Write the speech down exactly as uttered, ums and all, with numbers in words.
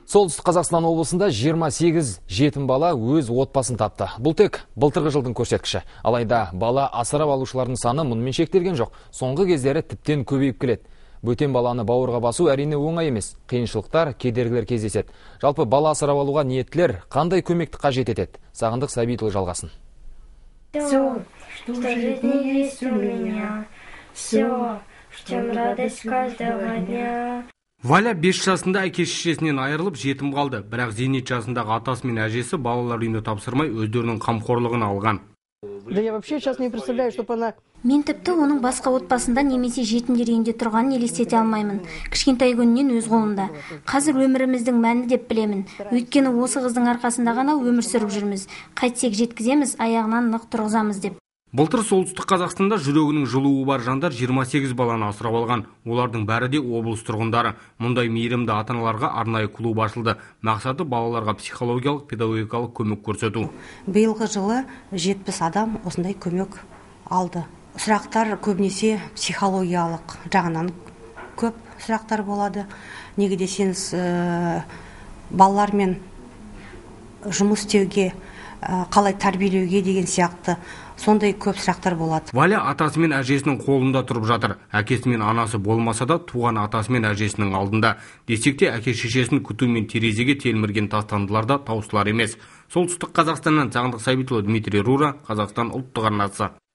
Солтүстік Қазақстан облысында жиырма сегіз жетім бала өз отбасын тапты. Бұл тек былтырғы жылдың көрсеткіші. Алайда бала асырап алушылардың саны мұнымен шектелген жоқ. Соңғы кездері тіптен көбейіп келеді. Бөтен баланы бауырға басу әрине оңай емес. Қиыншылықтар, кедергілер кездеседі. Жалпы бала асырап алуға ниеттілер қандай көмекті қажет етеді? Сағындық Сәбитұлы жалғасын. Все, что в жизни есть у меня, все, в чем радость каждого дня. Валя бес жасында әке-шешесінен айырылып жетім қалды, бірақ зейнет жасындағы атасы мен әжесі балалар үйіне тапсырмай өздерінің қамқорлығын алған. Да я вообще сейчас не представляю, чтобы она... Мен тіпті оның басқа отбасында немесе жетімдер үйінде тұрғанын елестете алмаймын. Кішкентай күнінен өз қолында. Қазір өміріміздің мәні деп білемін. Өйткені осы қыздың арқасында ғана өмір сүріп жүрміз. Қайтсек жеткіземіз, аяғынан нық тұрғызамыз деп. Былтыр Солтүстік Қазақстанда жүрегінің жылуы бар жандар жиырма сегіз баланы асырап алған. Олардың бәрі де облыс тұрғындары. Мұндай мейірімді ата-аналарға арнайы клуб ашылды. Мақсаты балаларға психологиялық, педагогикалық көмек көрсету. Биылғы жылы жетпіс адам осындай көмек алды. Сұрақтар көбінесе психологиялық жағынан көп сұрақтар болады. Неге десеңіз, балалармен жұмыс істеуге, қалай тәрбиелеуге деген сияқты сондай көп сұрақтар болады. Валя атасы мен әжесінің қолында тұрып жатыр. Әкесі мен анасы болмаса да туған атасы мен әжесінің алдында. Десек те әке-шешесін күту мен терезеге телмірген тастандылар да таусылар емес. Солтүстік Қазақстаннан Сағындық Сәбитұлы, Дмитрий Рура, Қазақстан ұлттық арнасы.